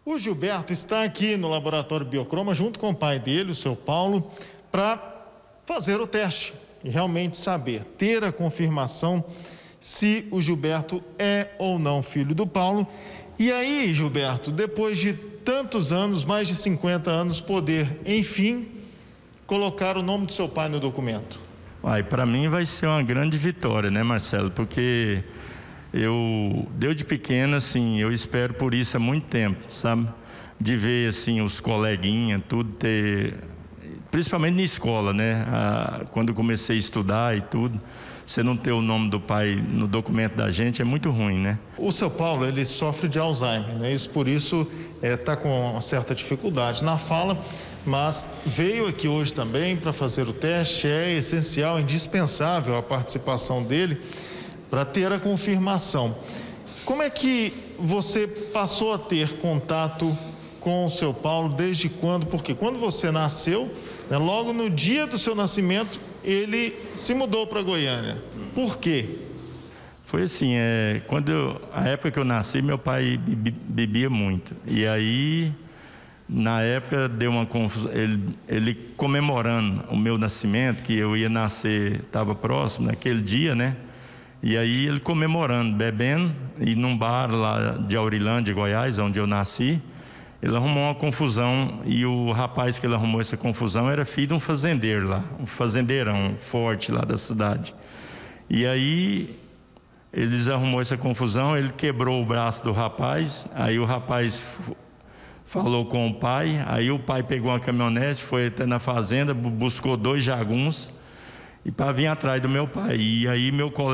O Gilberto está aqui no laboratório Biocroma junto com o pai dele, o seu Paulo, para fazer o teste e realmente saber, ter a confirmação se o Gilberto é ou não filho do Paulo. E aí, Gilberto, depois de tantos anos, mais de 50 anos, poder, enfim, colocar o nome do seu pai no documento. Para mim vai ser uma grande vitória, né, Marcelo? Porque desde pequeno, assim, eu espero por isso há muito tempo, sabe? De ver, assim, os coleguinhas, tudo ter... Principalmente na escola, né? Quando eu comecei a estudar e tudo, você não ter o nome do pai no documento da gente é muito ruim, né? O seu Paulo, ele sofre de Alzheimer, né? Isso, por isso, está com uma certa dificuldade na fala, mas veio aqui hoje também para fazer o teste. É essencial, indispensável a participação dele para ter a confirmação. Como é que você passou a ter contato com o seu Paulo, desde quando? Porque quando você nasceu, né, logo no dia do seu nascimento, ele se mudou para Goiânia. Por quê? Foi assim, a época que eu nasci, meu pai bebia muito. E aí, na época, deu uma confusão. Ele comemorando o meu nascimento, que eu ia nascer, estava próximo naquele dia, né? E aí ele comemorando, bebendo, e num bar lá de Aurilândia, Goiás, onde eu nasci, ele arrumou uma confusão, e o rapaz que ele arrumou essa confusão era filho de um fazendeiro lá, um fazendeirão forte lá da cidade. E aí eles arrumou essa confusão, ele quebrou o braço do rapaz, aí o rapaz falou com o pai, aí o pai pegou uma caminhonete, foi até na fazenda, buscou 2 jagunços, e para vir atrás do meu pai. E aí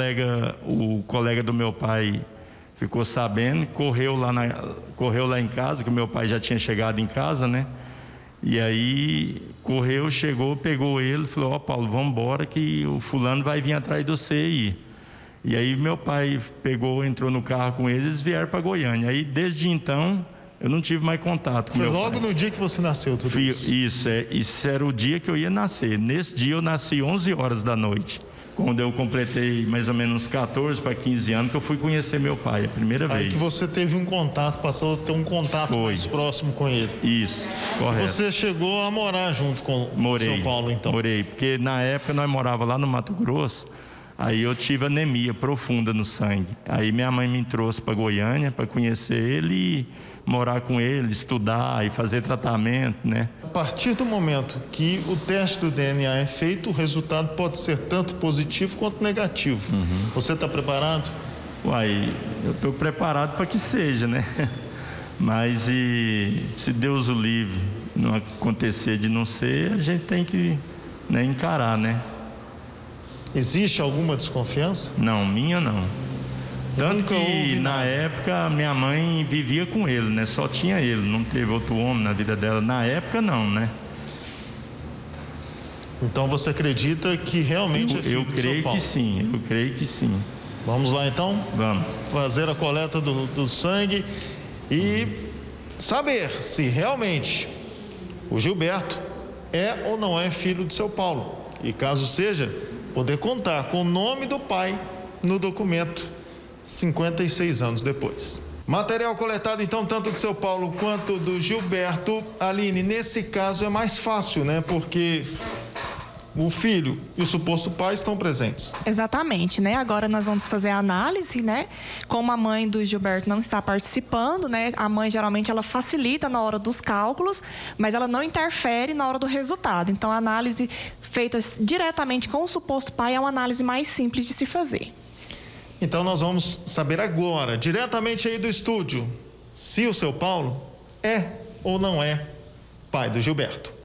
o colega do meu pai ficou sabendo, correu lá em casa, que o meu pai já tinha chegado em casa, né? E aí chegou, pegou ele, falou: Paulo, vamos embora que o fulano vai vir atrás de você aí. E aí meu pai entrou no carro com eles vieram para Goiânia. Aí desde então eu não tive mais contato com meu pai. Foi logo no dia que você nasceu, tudo isso? Isso era o dia que eu ia nascer. Nesse dia eu nasci 11 horas da noite. Quando eu completei mais ou menos 14 para 15 anos, que eu fui conhecer meu pai, a primeira vez. Aí que você teve um contato, passou a ter um contato mais próximo com ele. Isso, correto. Você chegou a morar junto com o seu Paulo, então? Morei, porque na época nós morávamos lá no Mato Grosso, aí eu tive anemia profunda no sangue. Aí minha mãe me trouxe para Goiânia para conhecer ele e morar com ele, estudar e fazer tratamento, né? A partir do momento que o teste do DNA é feito, o resultado pode ser tanto positivo quanto negativo. Você está preparado? Eu estou preparado para que seja, né? Mas se Deus o livre não acontecer de não ser, a gente tem que, né, encarar, né? Existe alguma desconfiança? Não, minha não. Tanto que na época minha mãe vivia com ele, né? Só tinha ele, não teve outro homem na vida dela. Na época não, né? Então você acredita que realmente é filho do seu Paulo? Eu creio que sim. Vamos lá então? Vamos. Fazer a coleta do sangue e saber se realmente o Gilberto é ou não é filho do seu Paulo. E caso seja, poder contar com o nome do pai no documento 56 anos depois. Material coletado então tanto do seu Paulo quanto do Gilberto. Aline, nesse caso é mais fácil, né? Porque o filho e o suposto pai estão presentes. Exatamente, né? Agora nós vamos fazer a análise, né? Como a mãe do Gilberto não está participando, né? A mãe geralmente ela facilita na hora dos cálculos, mas ela não interfere na hora do resultado. Então a análise feita diretamente com o suposto pai é uma análise mais simples de se fazer. Então nós vamos saber agora, diretamente aí do estúdio, se o seu Paulo é ou não é pai do Gilberto.